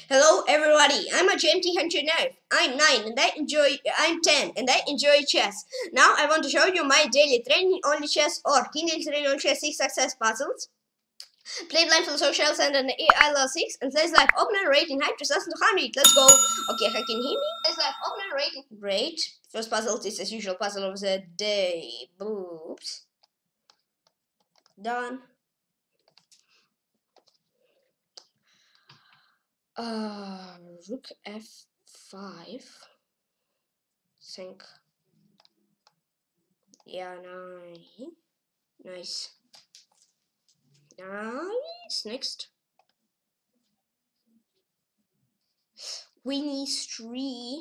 Hello everybody, I'm a Tykhon Cherniaiev. I'm 9 and I'm 10 and I enjoy chess. Now I want to show you my daily training only chess or teenage training on chess 6 success puzzles. Play blind for social and an AI level 6 and says live opener rating high to 1200. Let's go. Okay, I can hear me. Says live opener rating. Great. First puzzle is as usual puzzle of the day. Boops. Done. Rook f5. Think. Yeah, nice. Next. Queen e3.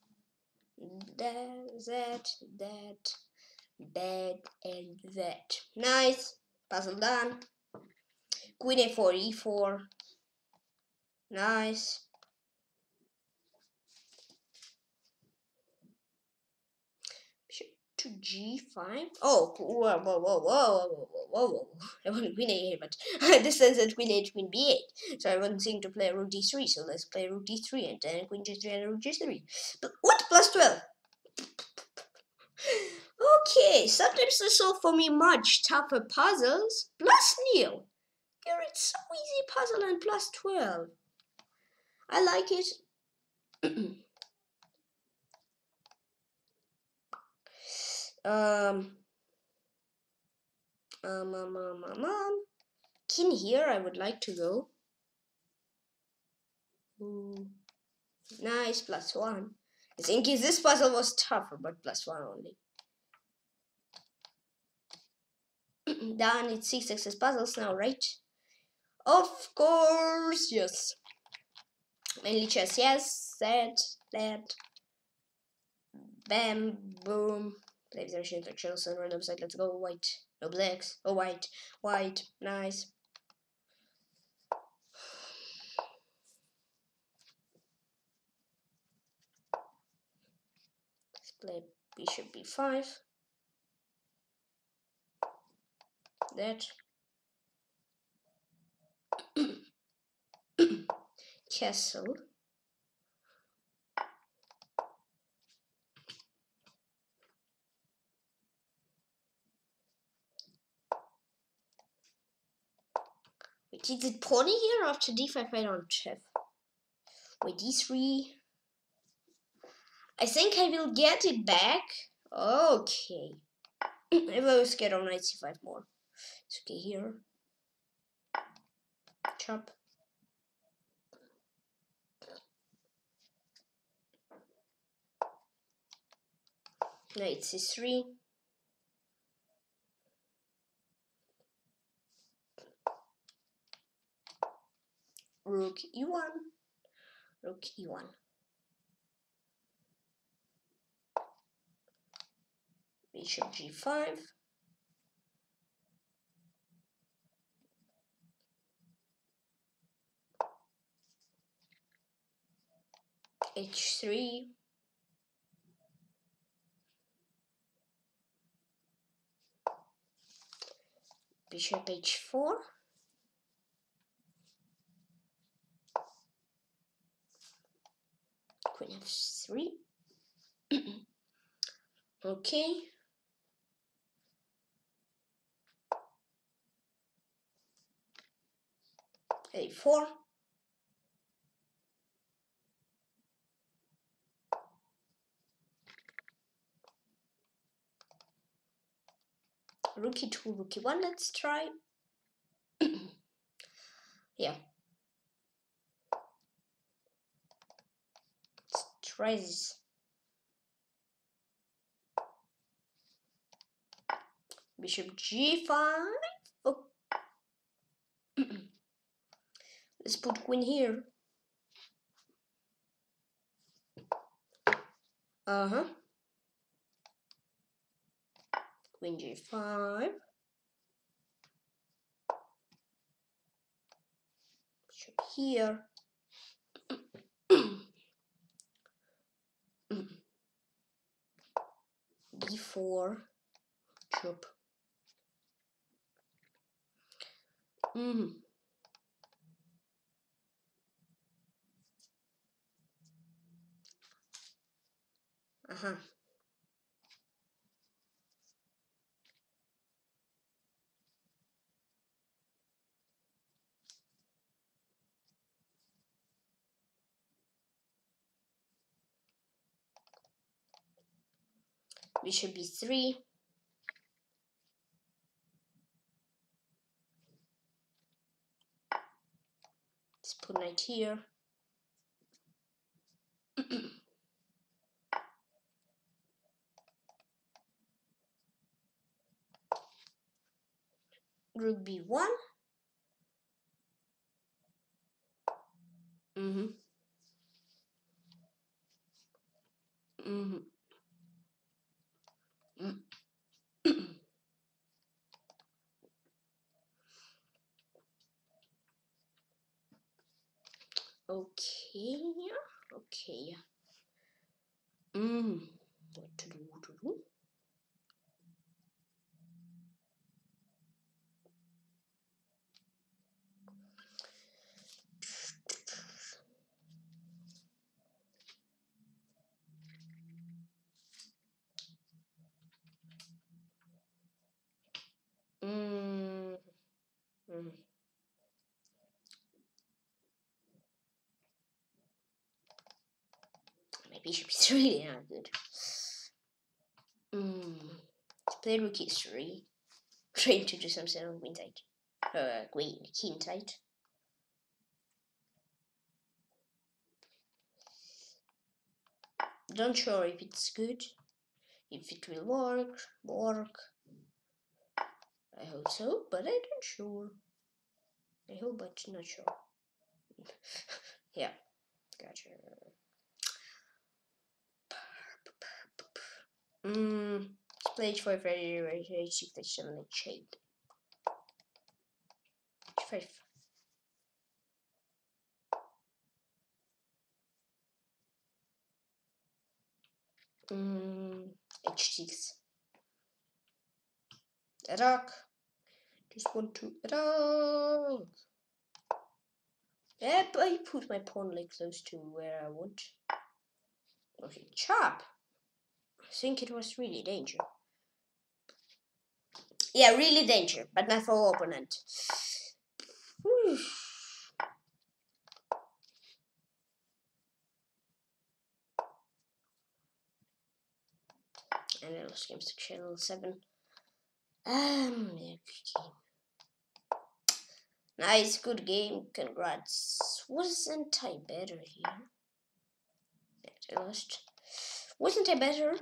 That, and that. Nice. Puzzle done. Queen a4, e4. Nice. Bishop to g5. Oh, whoa. I want queen a8, but this says that queen a8, queen b8. So I wasn't thinking to play rook d3. So let's play rook d3 and then queen g3 and rook g3. But what? Plus 12. Okay, sometimes they solve for me much tougher puzzles. Plus nil. Here it's so easy puzzle and plus 12. I like it. King here, I would like to go. Ooh. Nice, plus 1. I think this puzzle was tougher, but plus 1 only. Done, it's 6 success puzzles now, right? Of course, yes. Mainly chess, yes. That. Bam, boom. Play the machine to chill, and random side. Let's go. White. No blacks. Oh, white. Nice. Let's play bishop b5. That. Castle. Wait, is it pawn here after d5? I don't have. Wait, d3. I think I will get it back. Okay. I will get on knight c5 more. It's okay here. Chop. Knight c3. Rook e1. Rook e1. Bishop g5. h3. Bishop h4. Queen f3. Okay. a4. Rook e2, rook e1. Let's try. Yeah. Let's try this. Bishop g5. Oh. Let's put queen here. Queen g5. Bishop here. d4. Chop. Uh-huh. Bishop b3. Let's put knight here. Rook b1. Okay. Okay. What to do? My bishop is really not good. Play rook e3. Trying to do something on queen tight. King tight. Don't sure if it's good. If it will work. I hope so, but I don't sure. I hope, but not sure. Yeah, gotcha. Play h5, h6, h7, h8. h5. h6. Attack. Just want to attack. Yep, I put my pawn like close to where I want. Okay, chop. I think it was really danger. Yeah, really danger, but not for opponent. And I lost games to channel 7. Nice, good game, congrats. Wasn't I better here? I lost. Wasn't I better?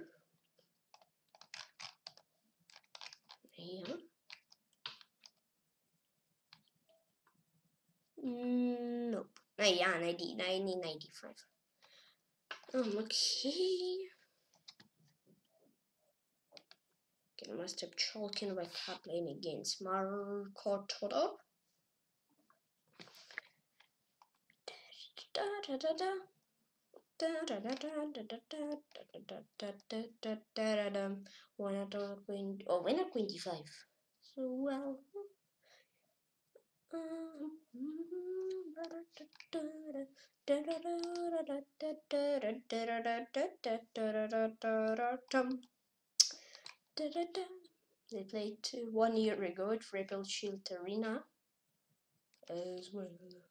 Here. Nope. Yeah, 95. Okay. Grandmaster Chalkin by playing against Maribor. Winner queen d5. So well. They played 1 year ago at Rebel Shield Arena as well.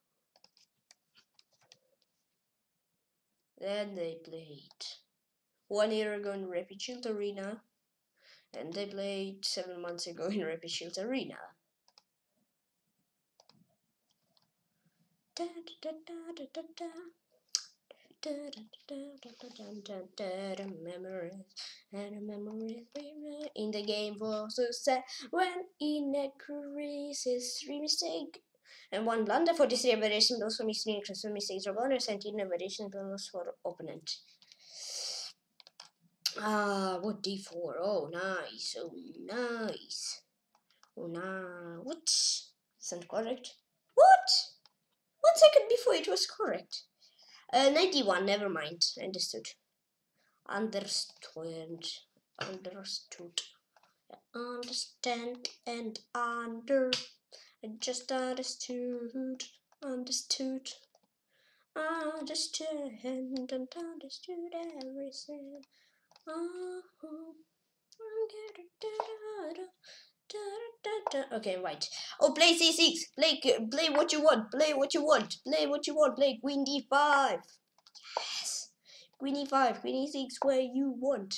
Then they played 1 year ago in Rebel Shield Arena, and they played 7 months ago in Rebel Shield Arena. Memories in the game was so sad when inaccuracies 3 mistake and 1 blunder. 43 aberration those for mistake transfer mistakes are bonus and 10 aberration bonus for opponent. What d4? Oh nice, oh nice. Oh no, what? Isn't correct. What? 1 second before it was correct. 91, never mind. Understood. Understand and under. I just understood and understood everything. Okay, right. Oh, play c6. Play what you want. Play what you want. Play what you want. Play queen d5. Yes. Queen e5. Queen e6. Where you want.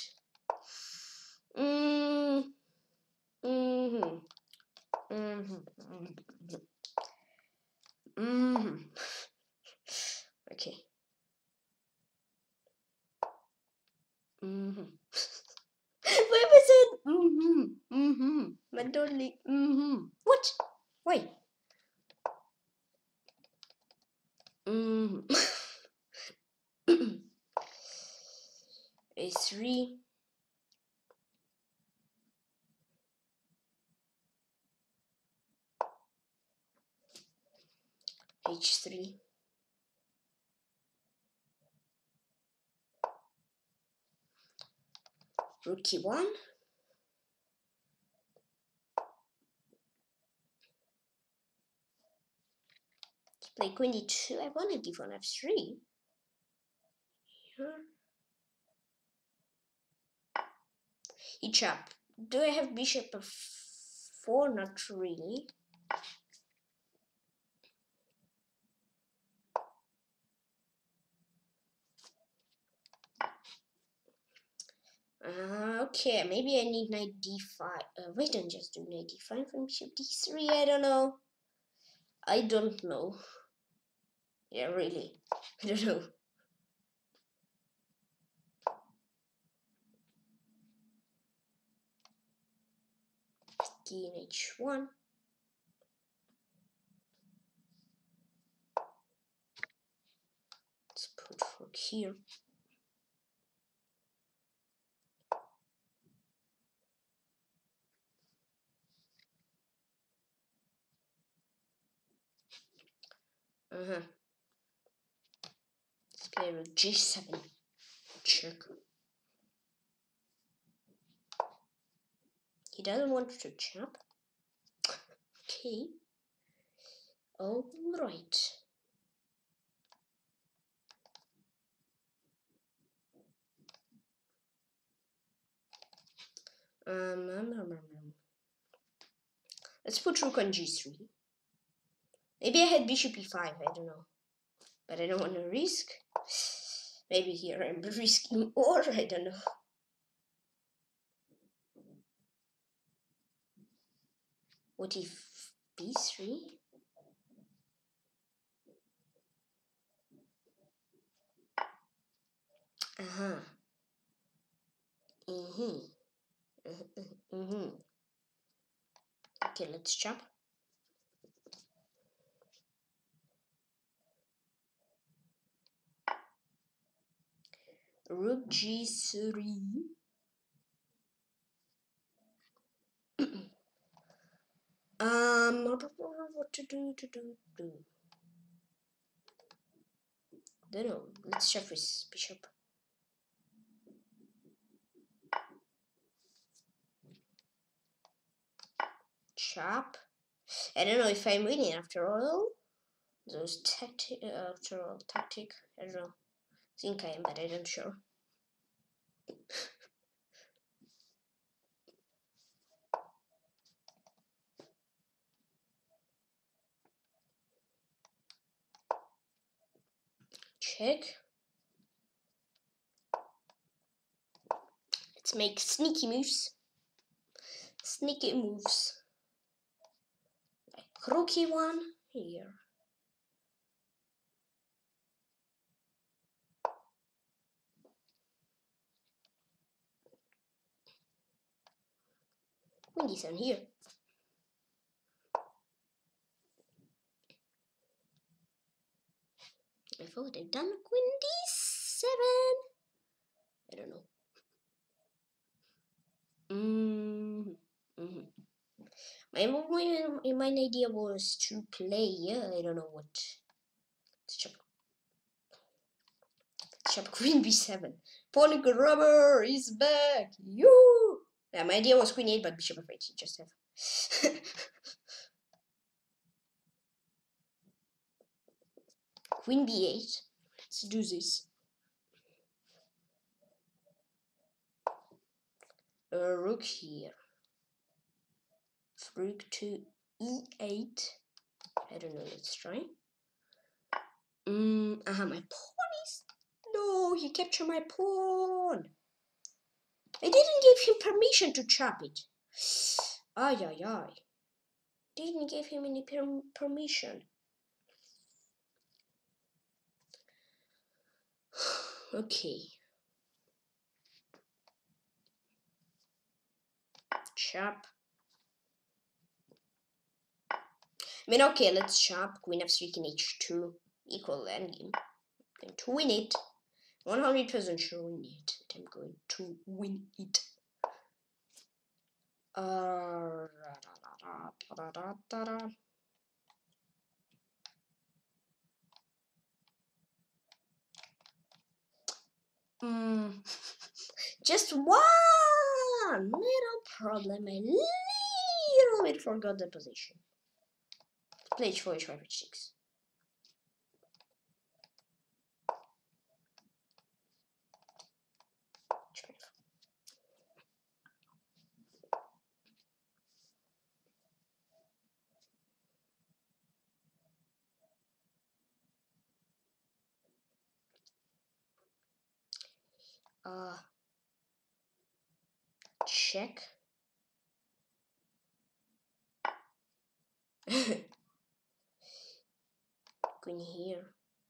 Okay. Where was it? Mandoli. What? Wait. A3. H3. Rook e1. Play queen d2. I wanted d4 f3. E chop. Do I have bishop f4? Not really. Okay, maybe I need knight d5. Wait, don't just do knight d5 from bishop d3. I don't know. I don't know. Yeah, really. I don't know. Key in h1. Let's put rook here. Let's play rook g7. Check. He doesn't want to chop. Okay. All right. Let's put rook on g3. Maybe I had bishop e5. I don't know, but I don't want to risk. Maybe here I'm risking more. I don't know. What if b3? Okay, let's chop. Rook g3. What to do? Don't know. Let's chop with bishop. Chop. I don't know if I'm winning after all. Those tactic. After all, tactic. I don't know. I think I am, but I don't sure. Check. Let's make sneaky moves. Sneaky moves. Like rook e1 here. Queen d7 here. I thought I've done queen d7. I don't know. My idea was to play. I don't know what. Let's chop queen b7. Pawn grabber is back. You. Yeah, my idea was queen 8, but bishop f8. You just have. Queen b8. Let's do this. Rook here. Rook to e8. I don't know, let's try. My pawn is... No, he captured my pawn. I didn't give him permission to chop it. Ay, ay, ay. Didn't give him any permission. Okay. Chop. I mean, okay, let's chop. Queen f3, king h2. Equal endgame. I'm going to win it. 100% sure win it. I'm going to win it. Just one little problem. I little bit forgot the position. Play h4, h5, h6. Check. Queen here.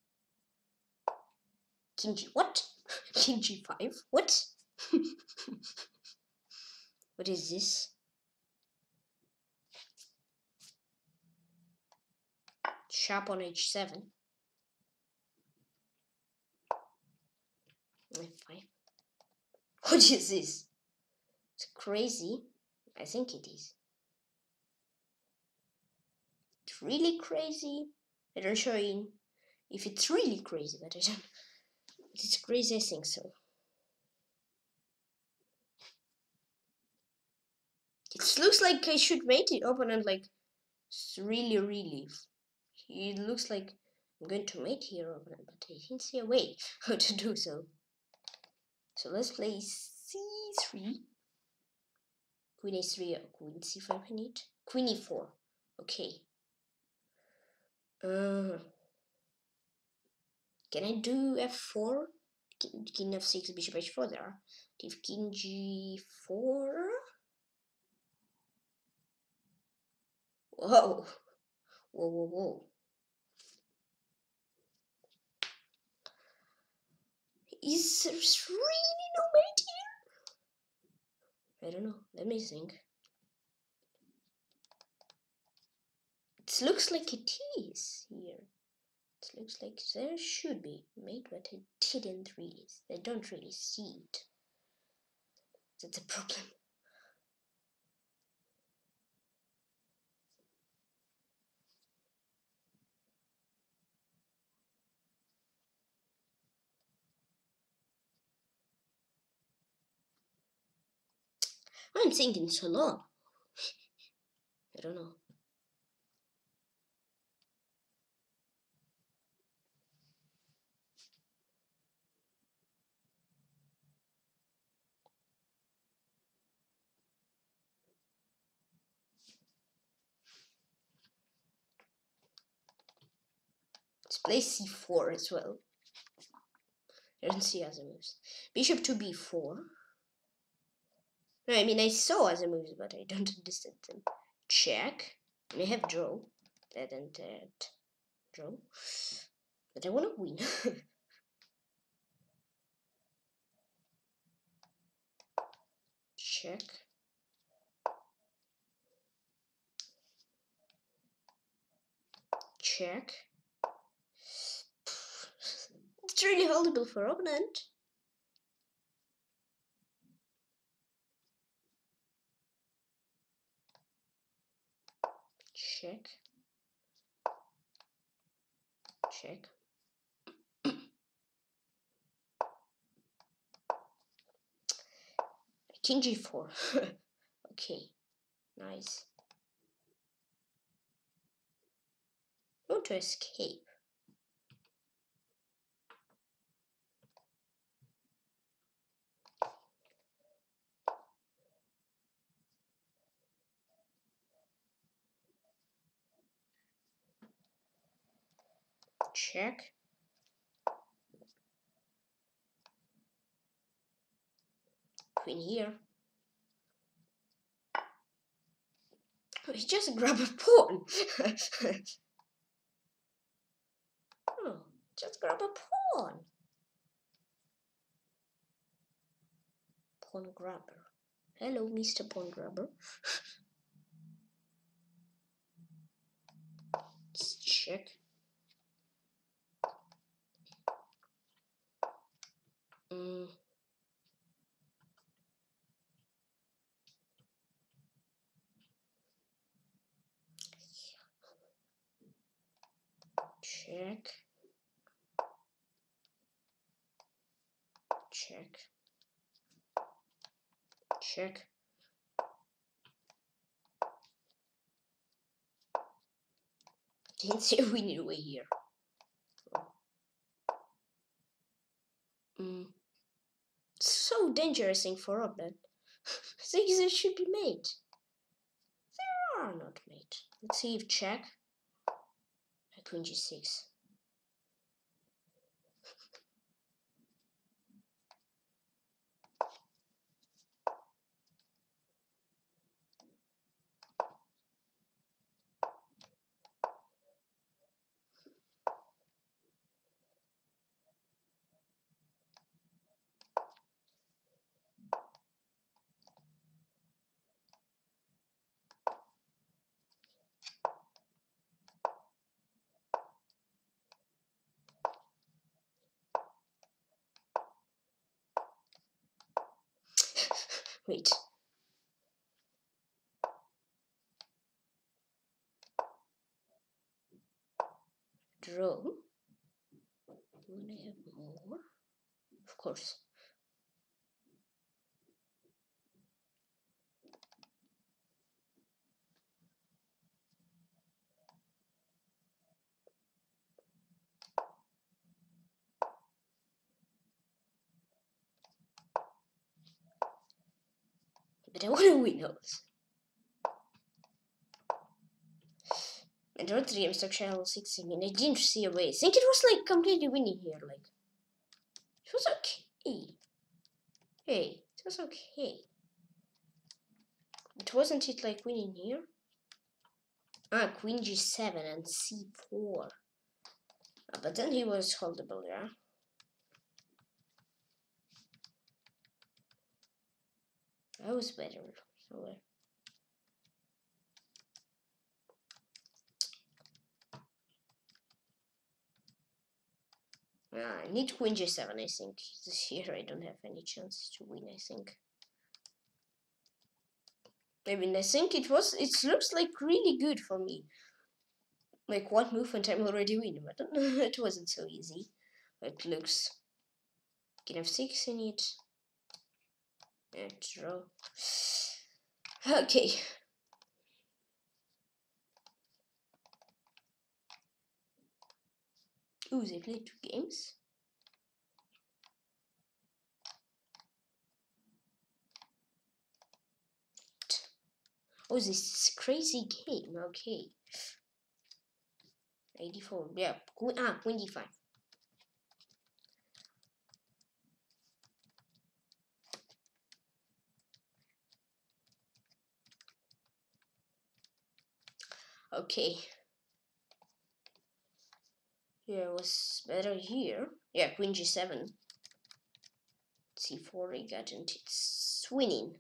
King G. What? King G5. What? What is this? Sharp on h7. F5. What is this? It's crazy. I think it is. It's really crazy. I don't show you if it's really crazy, but I don't. If it's crazy, I think so. It looks like I should mate it opponent like really. It looks like I'm going to mate here opponent, but I didn't see a way how to do so. So let's play c3. Queen a3 or queen c5 I need. Queen e4. Okay. Can I do f4? King f6, bishop h4 there. If king g4. Whoa. Whoa. Is there really no mate here? I don't know. Let me think. It looks like it is here. It looks like there should be mate, but I didn't really. I don't really see it. That's a problem. I'm thinking so long. I don't know. Let's play c4 as well. I don't see other moves. Bishop to b4. No, I mean I saw other moves, but I don't understand them. Check. And I have draw. That and that. Draw. But I want to win. Check. Check. It's really holdable for opponent. Check. Check. King g4. Okay. Nice. I want to escape. Check. Queen here. He just grab a pawn. Oh, just grab a pawn. Pawn grabber. Hello, Mr. Pawn grabber. Let's check. Check. Check. Check. Didn't see a winning away here. So dangerous thing for Robin. Things that should be made. They are not made. Let's see if check. Queen g6. Wait. Draw. When I have more? Of course. But I want to win those. I don't think I'm stuck channel 6. I mean, I didn't see a way. I think it was like completely winning here. Like, it was okay. Hey, it was okay. But wasn't it like winning here? Ah, Queen G7 and C4. But then he was holdable, yeah. I was better. So, I need Queen G7, I think. This here I don't have any chances to win, I think. I mean, I think it looks like really good for me. Like one move and I'm already winning, but it wasn't so easy. It looks. King f6 in it. And draw. Okay. Ooh, they played 2 games. Oh, this is a crazy game. Okay. 84. Yeah. Queen d5. Okay. Yeah, it was better here. Yeah, Queen G7. C4 I got, and it's winning.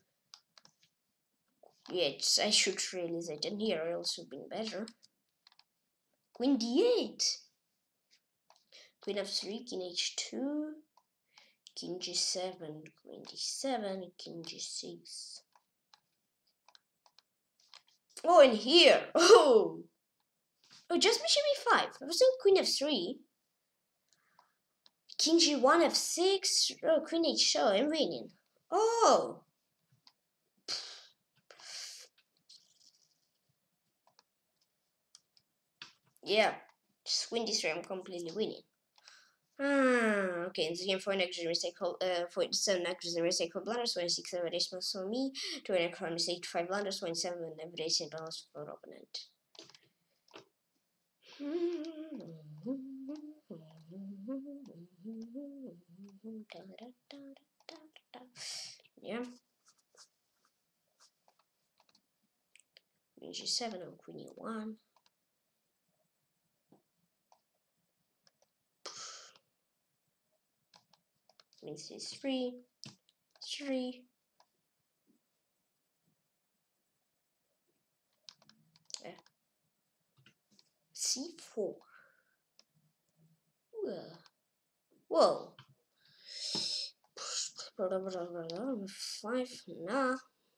Yeah, I should realize that. And here I also been better. Queen D8. Queen f3, King h2. King G7, Queen D7, King G6. Oh, and here. Oh, just bishop e5. I was thinking Queen f3. King G1, f6. Oh, Queen h2. Oh, I'm winning. Oh. Yeah. Just win this round. I'm completely winning. Okay, in this game, for an extra mistake called for 7 extra mistake for blunders, 26 average balls for me, 20 extra mistake 5 blunders, 27 average balls for opponent. e7 on queen e1. Queen c3, 3. c4. Whoa. 5, nah.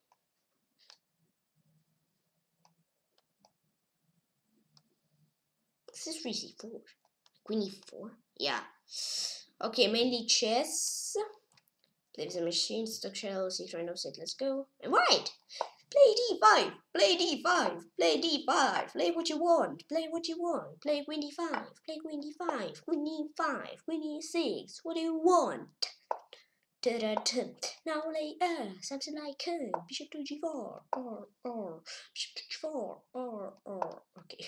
c3, c4. Queen e4. Yeah. Okay, mainly chess. Play with the machine, stock shell, secret offset, let's go. And white! Play d5, play d5, play d5, play what you want, play what you want, play queen d5, play queen d5, queen e5, queen e6, what do you want? Now lay something like bishop to g4, or, bishop to g4, or, okay.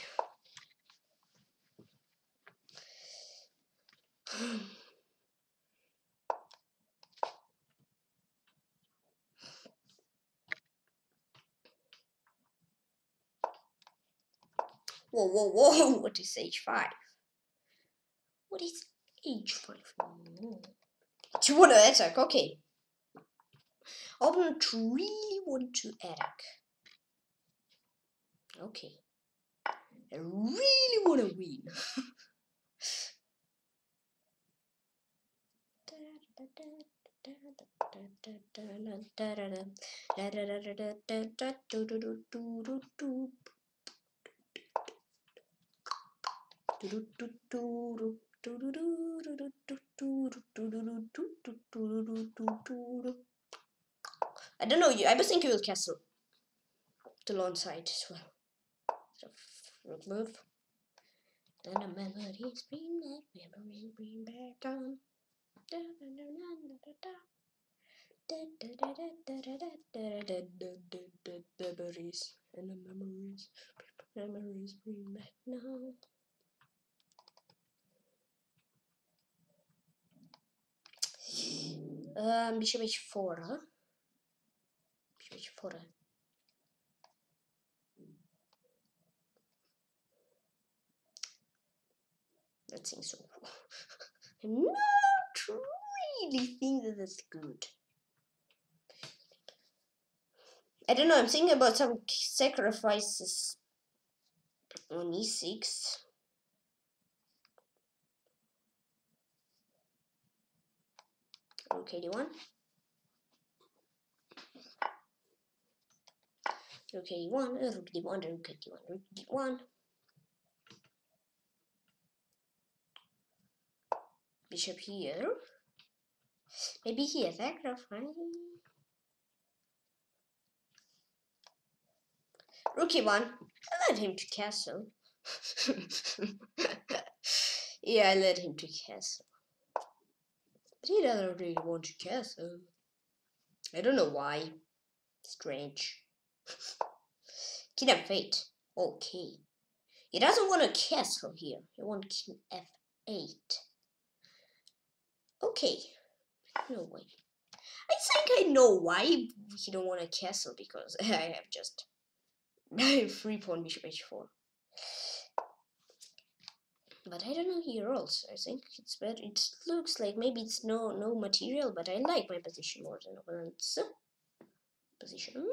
Whoa, what is h5? What is h5? Do you want to attack? Okay. Opponent really want to attack. Okay. I really want to win. I don't know, I was thinking we'll castle the long side as well. So, rook move. And the memories bring back on. Memories and the memories bring back now. Bishop h4, huh? Bishop h4. That seems so cool. I'm not really think that that's good. I don't know, I'm thinking about some sacrifices on e6. Rook d1. Rook d1, rook d1, rook d1, rook d1. Bishop here. Maybe here, sacrifice. Rook e1. I led him to castle. Yeah, I led him to castle. But he doesn't really want to castle. I don't know why. Strange. King f8. Okay. He doesn't want a castle here. He wants king f8. Okay. No way. I think I know why he don't want a castle, because I have just 3 pawn bishop h4. But I don't know here also. I think it's better. It looks like maybe it's no material, but I like my position more than opponent's position.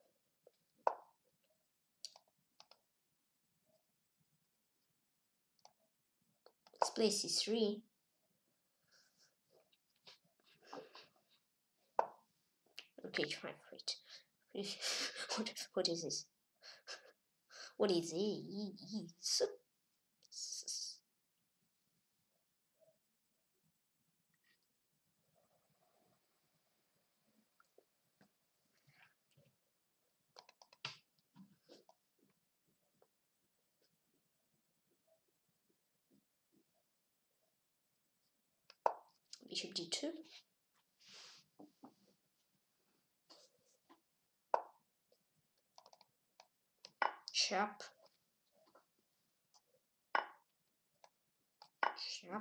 Let's play c3. Okay, try wait. What is this? What is this? Bishop d2. Sharp. Sharp.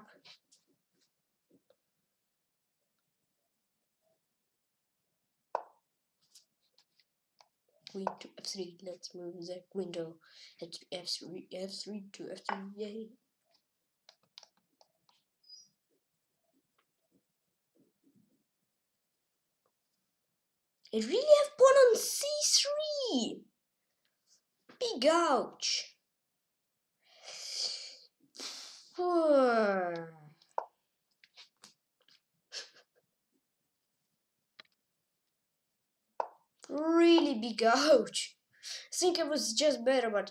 queen to f3. Let's move the window. F3, f3 to f3. Yay! I really have pawn on c3. Big ouch. Really big ouch. I think I was just better, but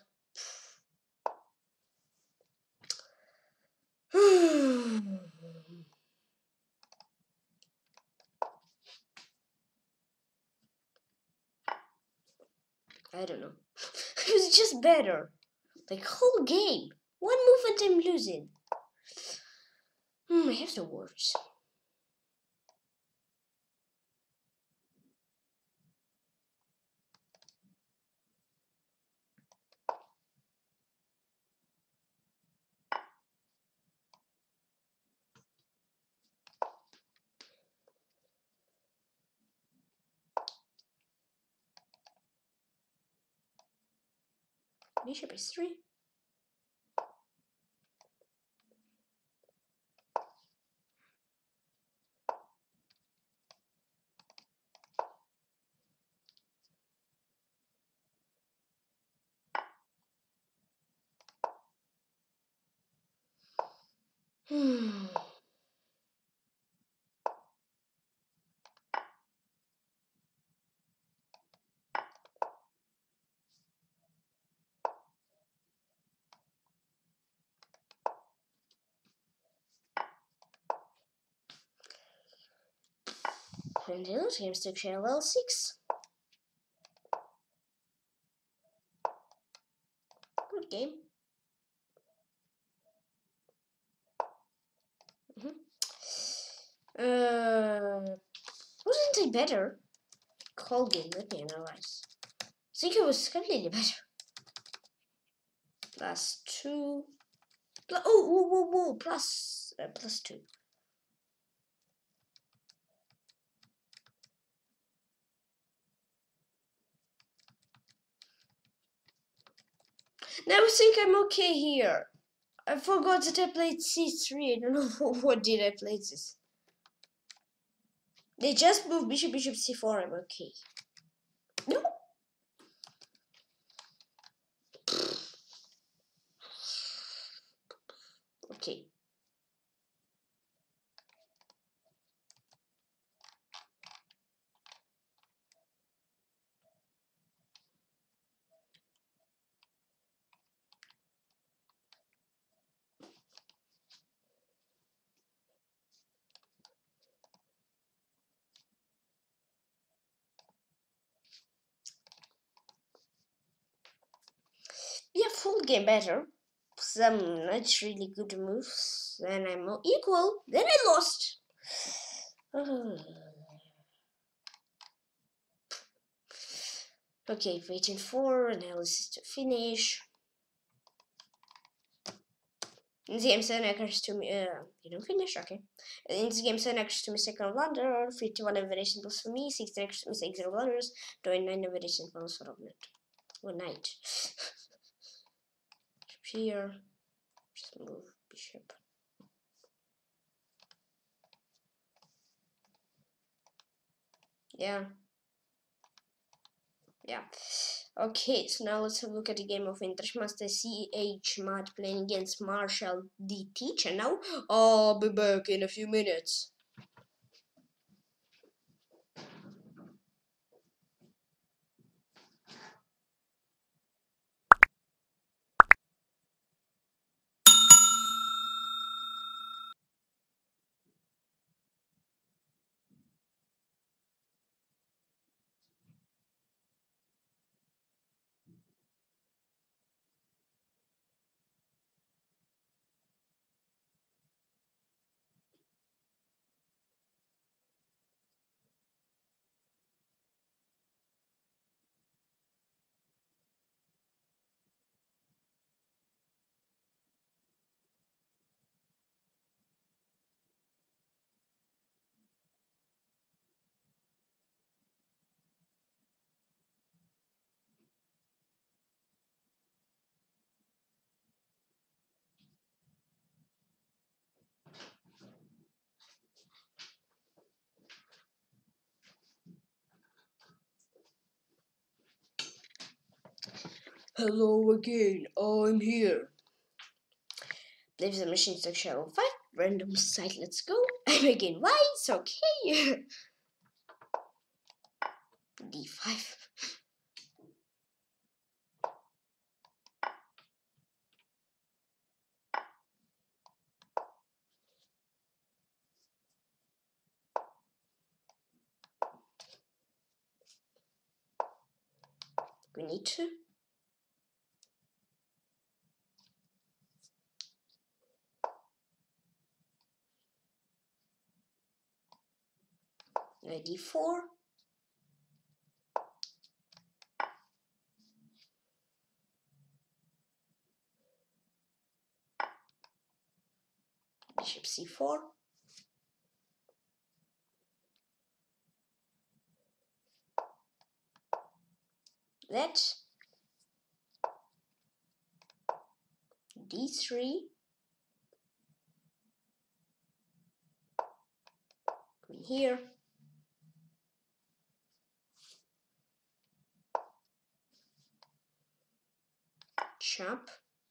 I don't know. I was just better. Like whole game. One move and I'm losing. I have the words. Bishop is 3. And the other teams took share level 6. Good game. Wasn't it better? Whole game, let me analyze. I think it was completely better. Plus 2. Plus 2. Now I think I'm okay here. I forgot that I played c3. I don't know what did I play this. They just moved bishop c4. I'm okay. No. Okay. Yeah, full game better. Some not really good moves. Then I'm equal. Then I lost. Okay, waiting for analysis to finish. In the game, 7 occurs to me. You don't finish, okay. In this game, 7 occurs to me second blunder, 51 average symbols for me, 16 occurs to me 6 0 blunders, 29 average symbols for Robnet. One night. Here, just move bishop. Yeah. Yeah. Okay, so now let's have a look at the game of International Grandmaster CH Mat playing against Marshall D Teacher now. I'll be back in a few minutes. Hello again, I'm here. Leave the machine structure level 5. Random site, let's go. I'm again white, okay. D5. We need to. D4. Bishop C4. That. D3. Queen here. Chop.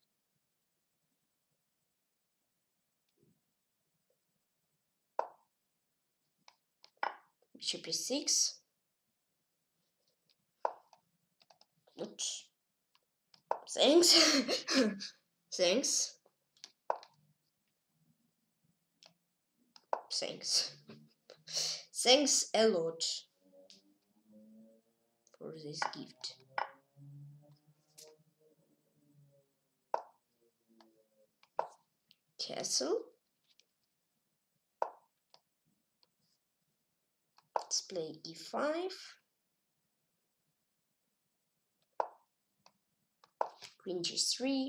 Bishop E6. Oops. Thanks. Thanks. Thanks. Thanks a lot for this gift. Castle. Let's play E5. Queen G3.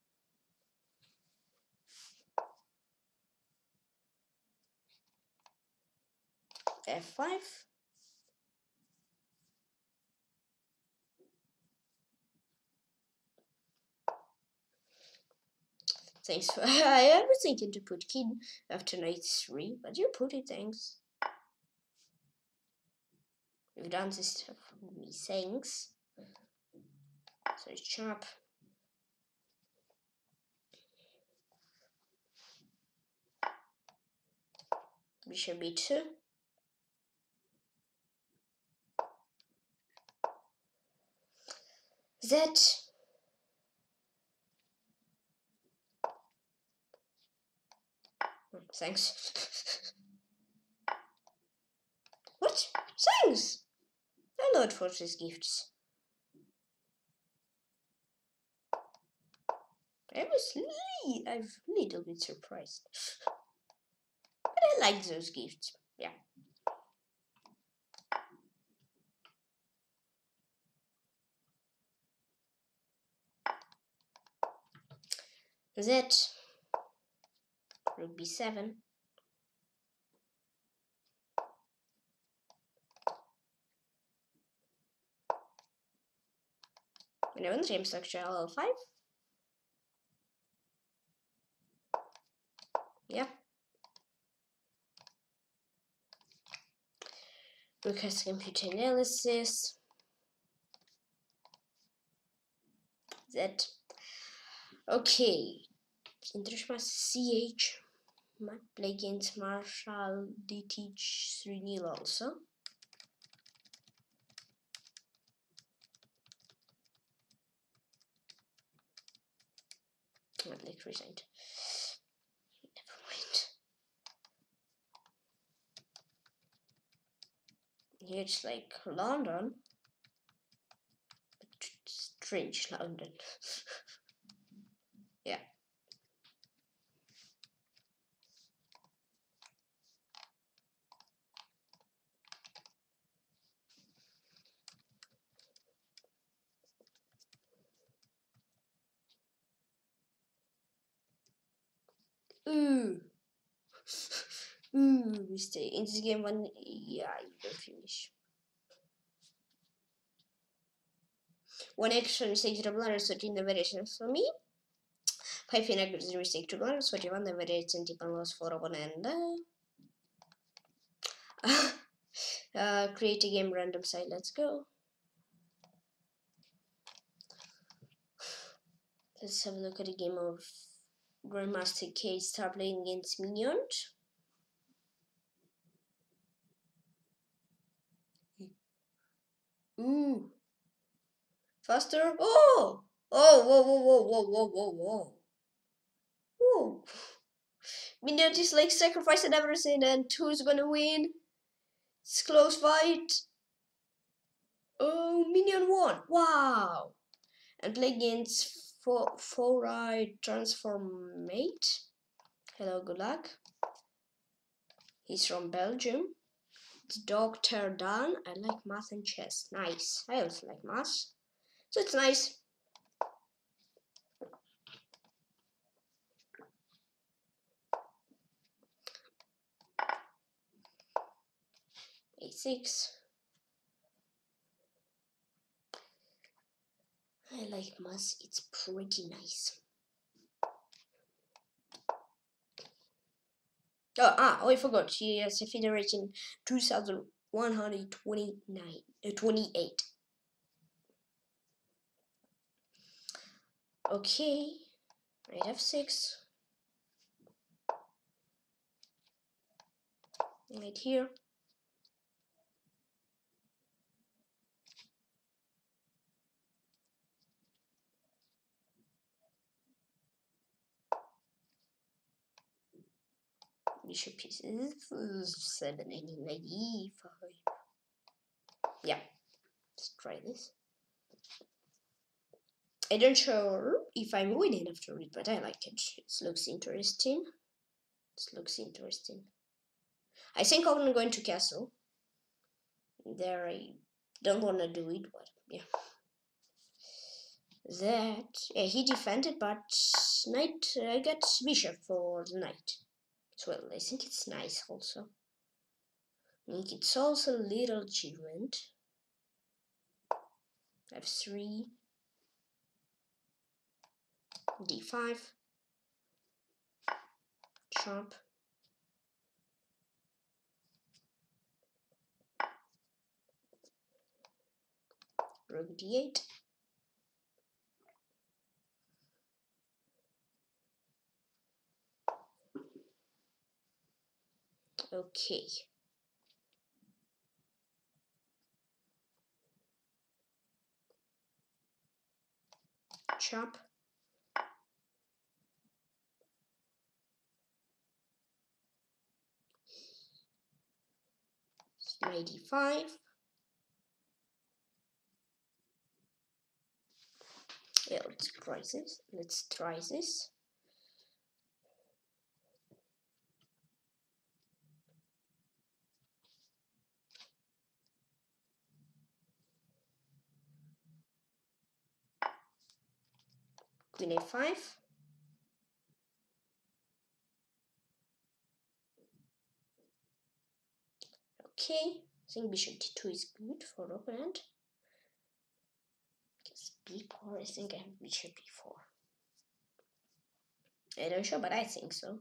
F5. Thanks for I was thinking to put king after knight 3, but you put it, thanks. You've done this stuff for me, thanks. So chop. Bishop B2. That. Thanks. What? Thanks! A lot for these gifts. I'm a little bit surprised. But I like those gifts. Yeah. That. Rook B7. Whenever the game structure L5. Yeah. Rook has computer analysis. That. Okay. International CH. Might play against Marshall DTH 3-0 also. I'd like resigned. Never mind. Here it's like London. But strange London. Yeah. Ooh. Ooh, mistake. In this game, one, yeah, you don't finish. One extra mistake to blunder, so in the variations for me. 5 inaccuracy mistake to blunder, so one the variation tip and loss for opponent. Create a game random side, let's go. Let's have a look at the game of Grandmaster K. Start playing against minions. Ooh. Faster. Oh! Oh, whoa, whoa, whoa, whoa, whoa, whoa, whoa. Whoa. Minion is like sacrificing everything, and who's gonna win? It's close fight. Oh, Minion won. Wow. And play against FourierTransformatie. Hello, good luck. He's from Belgium. It's Dr. Dan. I like math and chess. Nice. I also like math. So it's nice. A6. I like math. It's pretty nice. Oh, I forgot. She has a federation 2128. Okay. Knight f6. Right here. Bishop pieces 795. Yeah, let's try this. I don't sure if I'm winning after it, but I like it. It looks interesting. It looks interesting. I think I'm going to castle. There, I don't want to do it, but yeah. Yeah, he defended, but knight. I got bishop for the knight. Well, I think it's nice also. I think it's also a little achievement. F3, D5, sharp, rook D8, okay. Chop. Knight D5. Yeah, let's try this. Let's try this. Queen A5. Okay, I think bishop D2 is good for opponent. Because B4, I think I have bishop B4. I don't sure, but I think so.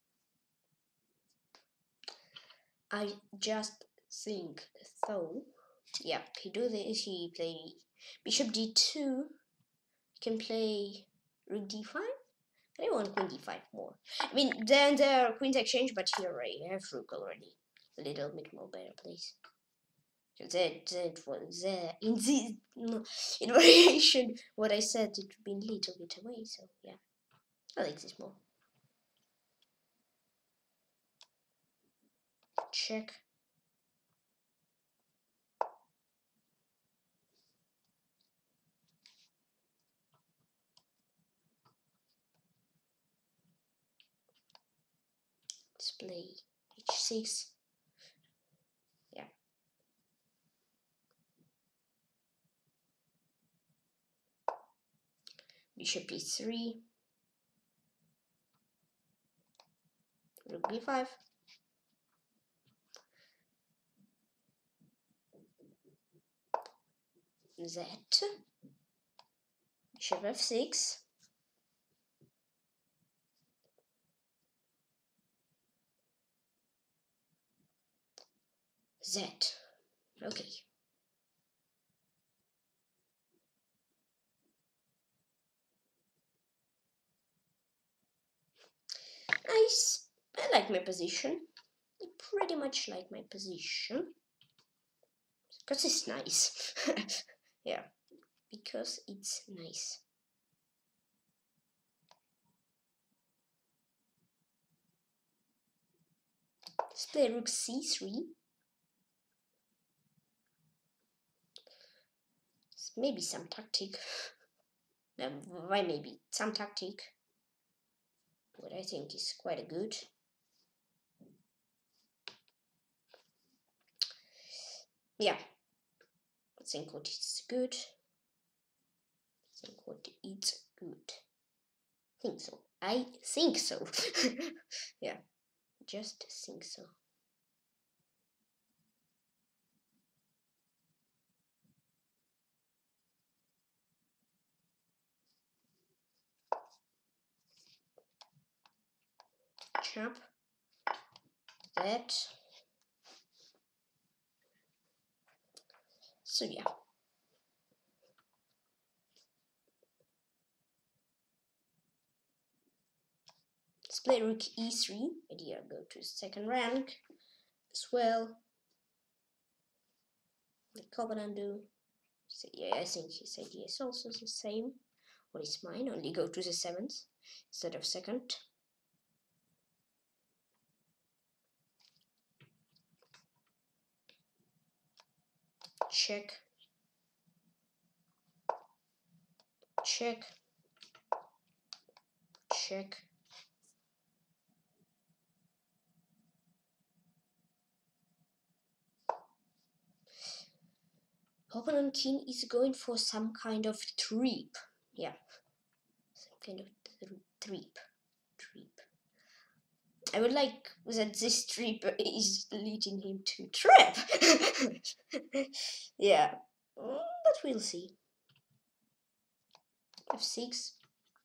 I just think so. Yeah, he do this. He play bishop D2. He can play rook D5. I want queen D5 more. I mean, then there are queens exchange, but here I have rook already. A little bit more better, please. That was there in this in variation. What I said, it would be a little bit away. So yeah, I like this more. Check. Let's play H6. Yeah. Bishop E3. Rook B5. Z. Bishop F6. Z. Okay. I like my position. I pretty much like my position. Because it's nice. Yeah, because it's nice. Let's play rook c3. Maybe some tactic. Why maybe some tactic? What I think is quite good. Yeah, I think what is good. I think what it's good. Think so. I think so. Yeah, just think so. Chop that. So yeah. Let's play rook e3. Idea go to second rank as well. The Covenant do. So yeah, I think his idea is also the same. What is mine? Only go to the 7th instead of 2nd. Check. Check. Check. Opponent king is going for some kind of trip. Yeah. Some kind of trip. I would like that this trip is leading him to trap. Yeah. But we'll see. f6.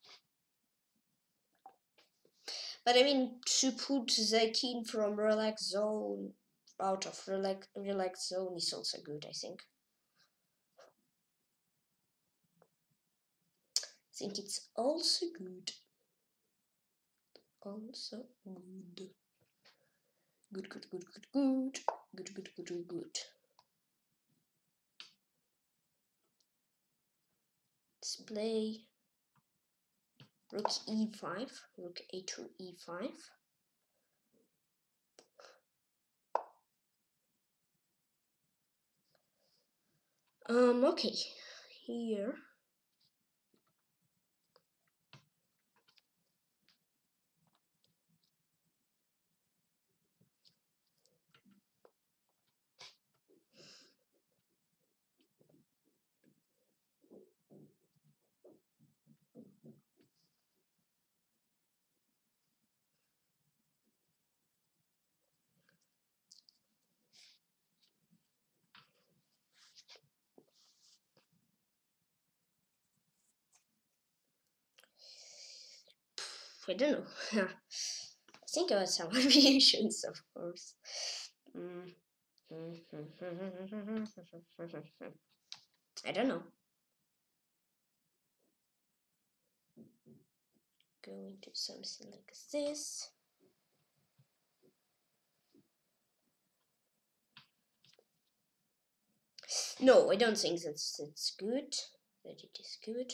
But I mean, to put the king from relaxed zone out of relaxed zone is also good, I think. I think it's also good. Also good. Good. Let's play rook e5, rook a to e5. Okay, here. I don't know. Think about some variations, of course. I don't know. Go into something like this. No, I don't think that's good. That it is good.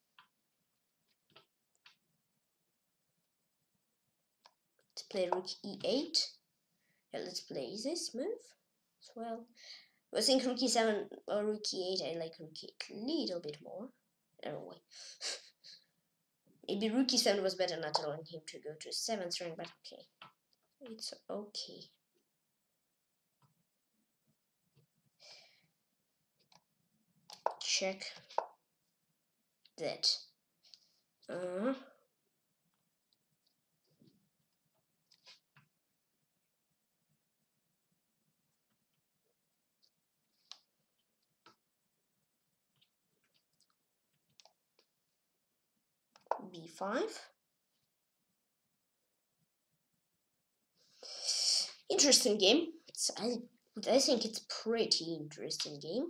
Let's play rook e8. Yeah, let's play this move as well. I think rook e7 or rook e8. I like rook e8 a little bit more. I don't know why. Maybe rook e7 was better, not allowing him to go to 7th rank, but okay. It's okay. Check that. b5. Interesting game. I think it's pretty interesting game.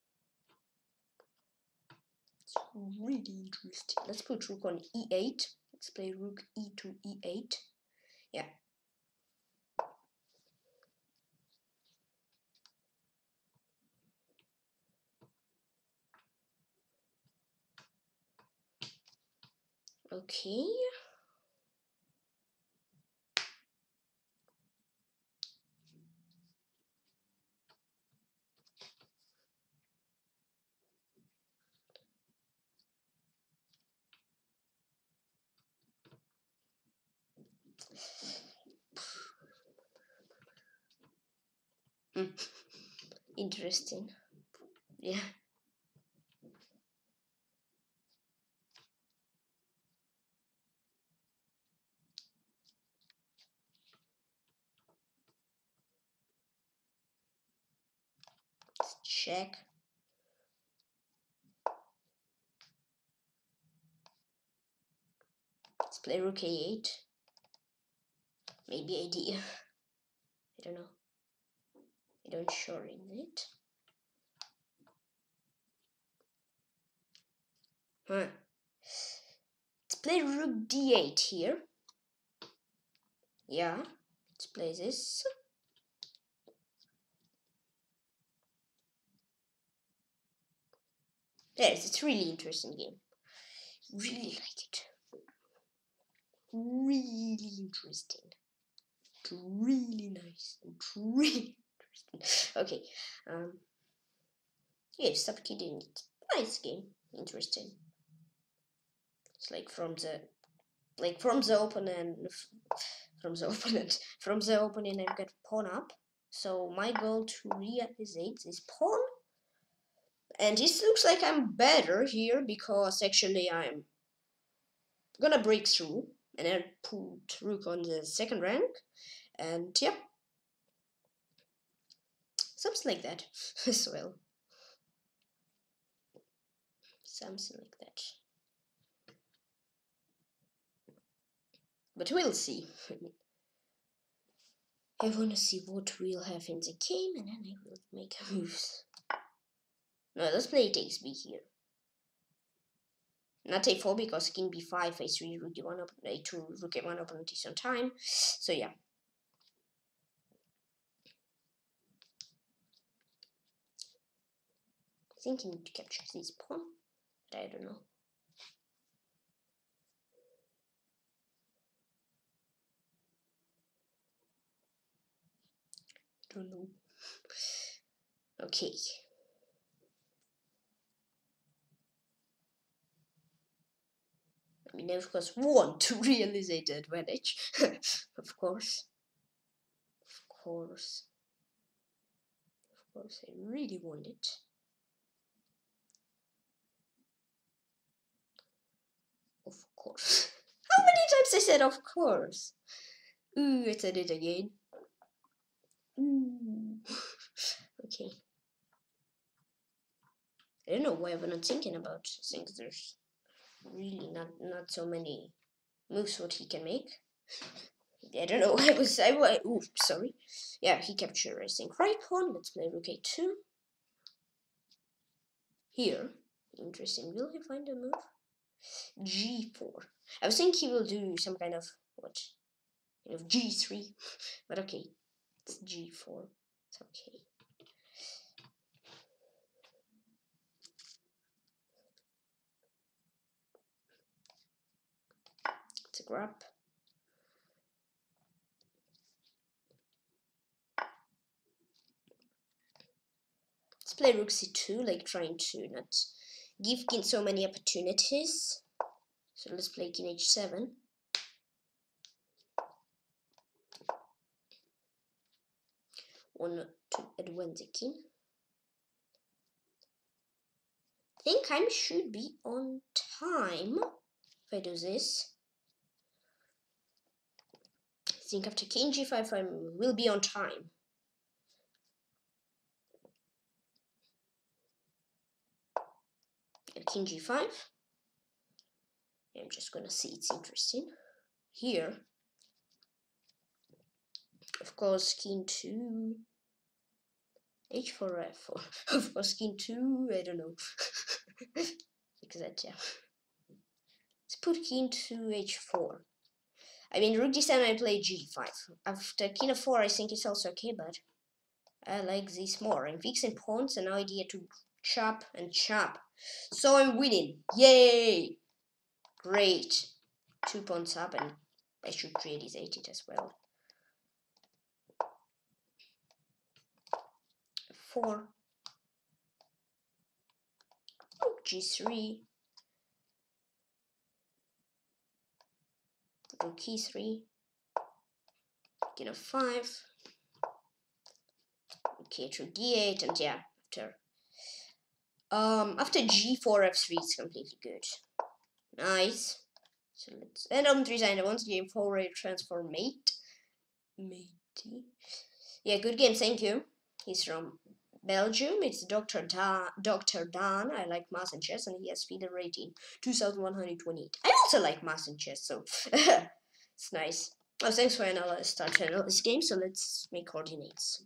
It's really interesting. Let's put rook on e8. Let's play rook e to e8. Yeah. Okay. Interesting. Yeah. Let's check. Let's play rook a8. Maybe idea. I don't know. I don't sure in it. Huh. Let's play rook d8 here. Yeah. Let's play this. Yes, it's really interesting game. Really like it. Really interesting. It's really nice. It's really interesting. Okay. Yeah, stop kidding. It's nice game. Interesting. It's like from the opponent I've got pawn up. So my goal to realize this pawn. And this looks like I'm better here because actually I'm gonna break through and then put rook on the second rank. And yeah, something like that as well. Something like that. But we'll see. I wanna see what we'll have in the game and then I will make moves. No, let's play takes b here. Not a4 because king b5, a3, rook d1, a2, rook a1 opponent is on time. So yeah. I think I need to capture this pawn, but I don't know. Don't know. Okay. I mean, I of course want to realize the advantage. Of course. Of course. Of course, I really want it. Of course. How many times I said of course? Ooh, I said it again. Ooh. Okay. I don't know why I'm not thinking about things. There's really not so many moves what he can make. I don't know. Ooh, sorry. Yeah, he captured, I think, right pawn. Let's play rook a2. Here, interesting. Will he find a move? G4. I was thinking he will do some kind of what? Kind of G3. But okay, it's G4. It's okay. It's a grab. Let's play rook c2, like trying to not give king so many opportunities. So let's play king h7. Want to advance the king. I think I should be on time if I do this. I think after king g5 I will be on time. And king g5. I'm just gonna see, it's interesting. Here, of course, king 2, h4, f4. Of course, king 2, I don't know. Like that, yeah. Let's put king to h4. I mean, rook d7, I play g5. After king f4, I think it's also okay, but I like this more. I'm fixing pawns, and now idea to chop and chop. So I'm winning. Yay! Great. 2 pawns up, and I should create his 8 as well. 4. Rook g3. Rook e3. King f5. Okay, to d8, and yeah, after g4 f3 it's completely good. Nice. So let's end on 3 sign. I want to game FourierTransformatie. Yeah, good game, thank you. He's from Belgium. It's Dr. Dan. I like math and chess, and he has FIDE rating 2128. I also like math and chess, so it's nice. Oh, thanks for start to analyze this game. So let's make coordinates.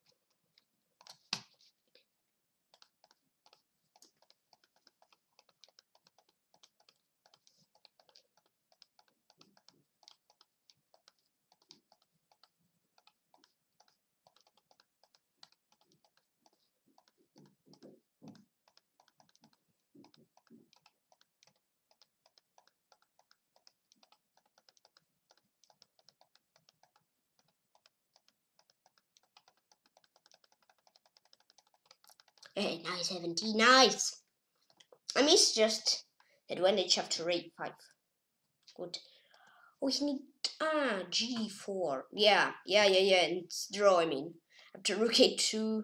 Hey, nice 70, nice. I miss just advantage after rate 5. Good. Oh, we need g4. Yeah, and it's draw. I mean, after rook a2.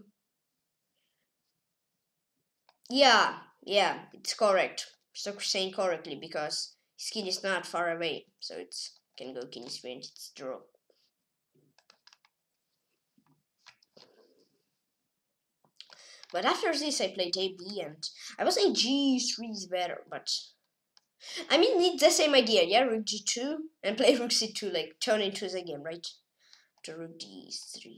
Yeah, it's correct. So saying correctly because his king is not far away, so it's can go king is and it's draw. But after this, I played AB, and I was saying g3 is better, but I mean, it's the same idea, yeah? Rook g2 and play rook c2, like turn into the game, right? To rook d3.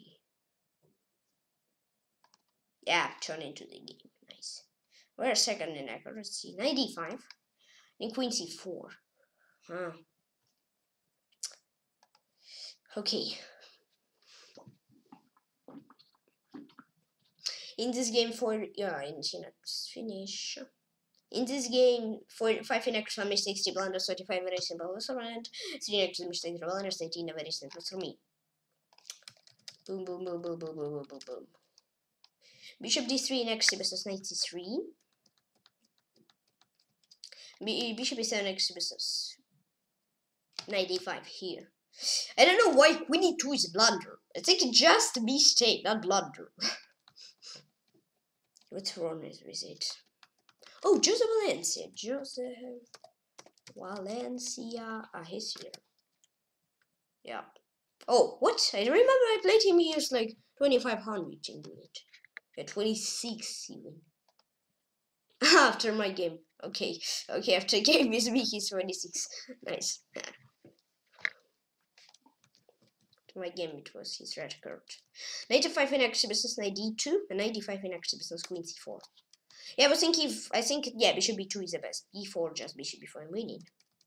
Yeah, turn into the game. Nice. We're second in accuracy. 95. And queen c4. Huh. Okay. In this game, finish. In this game, 5 inextra mistakes, 60 blunders, 35 very simple around, 3 inextra mistakes, blunders, 18 very simple for me. Boom, boom, boom, boom, boom, boom, boom, boom, boom. Bishop d3 next versus 93. Bishop e7 next versus 95 here. I don't know why queen e2 is a blunder. I think it's just a mistake, not blunder. What's wrong with it? Oh, Joseph Valencia. He's here. Yeah. Oh, what? I remember I played him. He was like 2500 in it. Yeah, 26 even. After my game. Okay, after game with me, he's 26. Nice. My game, it was his red card. 95 in action business, knight d2, and 95 in action business, queen c4. Yeah, I think yeah, bishop b2 is the best. b4 just bishop before I'm winning.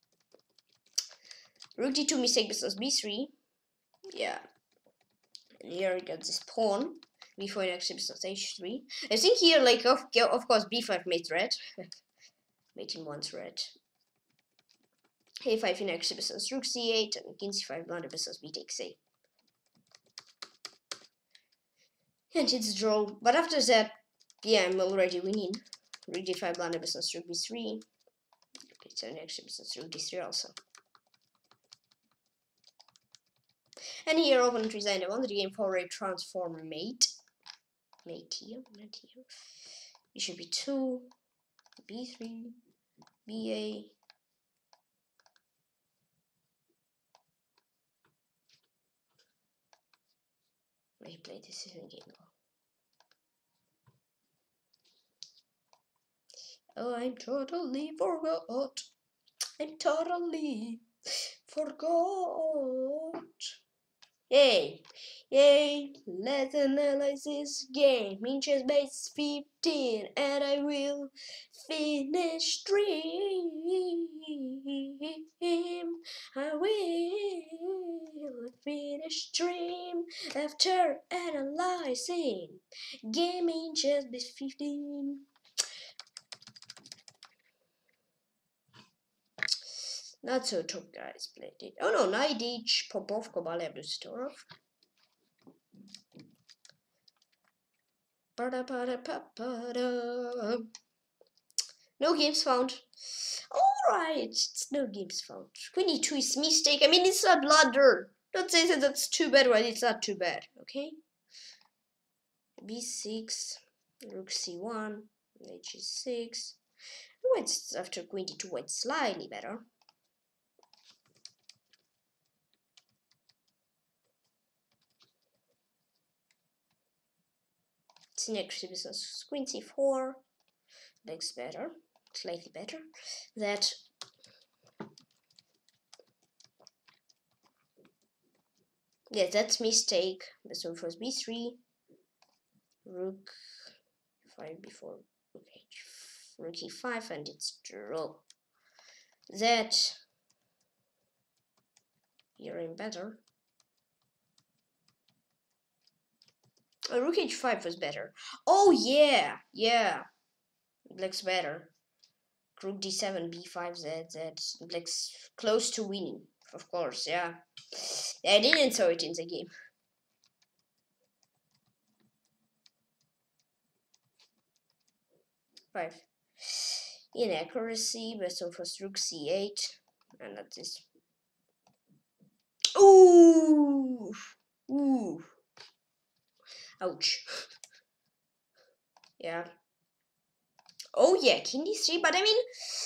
Rook d2 mistake business b3. Yeah. And here I got this pawn. b4 in action business h3. I think here, like, of course, b5 made red. Made him one red. a5 in action business, rook c8, and king c5 blunder business b takes a. And it's draw. But after that, yeah, I'm already winning. Rook d5 blunder business, rook b3. Okay, so next business, rook d3 also. And here, open resign. I want the game FourierTransformatie. Mate here, not here. Bishop b2, b3, ba. I play this in game. Oh, I'm totally forgot. I'm totally forgot. Yay! Let's analyze this game. Inches base 15, and I will finish stream. I will. finished dream after analyzing. Gaming chess B15. Not so top guys played it. Oh no, Knight H, Popov, Kobalev, Rustorov. No games found. Alright, it's no games found. Queen E2 is mistake. I mean, it's a blunder. Don't say that that's too bad when it's not too bad, okay? B6, Rook C1, H6. White's after Queen D2, white's slightly better. It's next business. Queen C4, looks better, slightly better. That yes, that's mistake. This one was B3, Rook 5 before okay, Rook E5, and it's draw. That you're in better. Rook H5 was better. Oh yeah, yeah. Black's better. Rook D7, B5, Z. Black's close to winning, of course. Yeah. I didn't saw it in the game. Five. Inaccuracy, best of us Rook C8, and that's this. Ooh, ooh. Ouch. Yeah. Oh yeah, King D3, but I mean,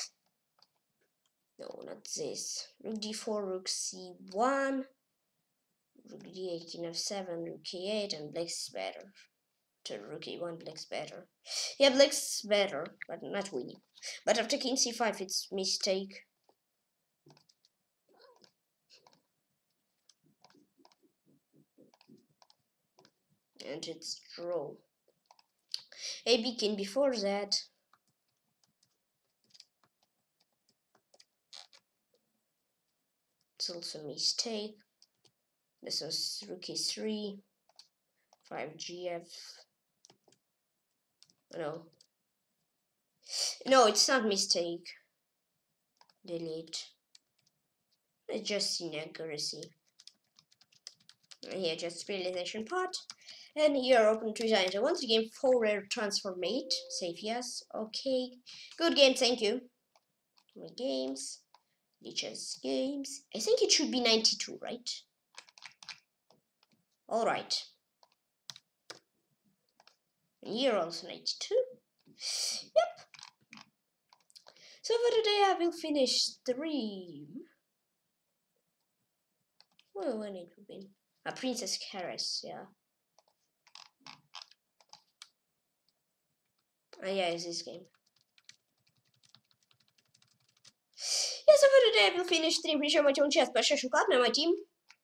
no, not this. Rook D4, Rook C1, Rook D8, King F7, Rook E8, and Black's better. To Rook E1, Black's better. Yeah, Black's better, but not winning. But after King C5, it's mistake. And it's draw. AB King before that. It's also a mistake. This was Rook E3, 5 GF. No, it's not mistake. Delete. It's just inaccuracy. And here, just realization part. And here, open to design. So once again, FourierTransformatie. Save yes. Okay. Good game, thank you. My games. Lichess games. I think it should be 92, right? Alright. And here also 92. Yep. So for today I will finish stream. Well, when it will be. Princess Caress, yeah. Yeah, it's this game. Yeah, so for today I will finish stream. Please show my own chess, but now my team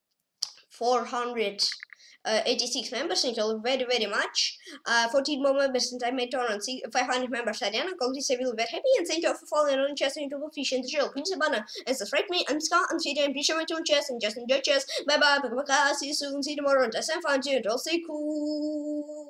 486 members. Thank you all very, very much. 14 more members since I made turn on 500 members. I don't know, I will be very happy, and thank you all for following on chess and YouTube fish and the show. Please abandon and subscribe me and Scott and video and please show my own chess and just enjoy chess. Bye bye, see you soon, see you tomorrow, and have fun too. All stay cool.